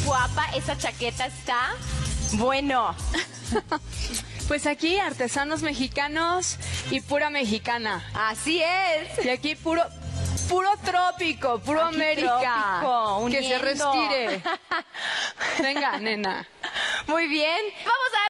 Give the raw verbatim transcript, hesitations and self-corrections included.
guapa, esa chaqueta está bueno. Pues aquí artesanos mexicanos y pura mexicana. Así es. Y aquí puro, puro trópico, puro Aquí América. trópico, que se uniendo. respire. Venga, nena. Muy bien. Vamos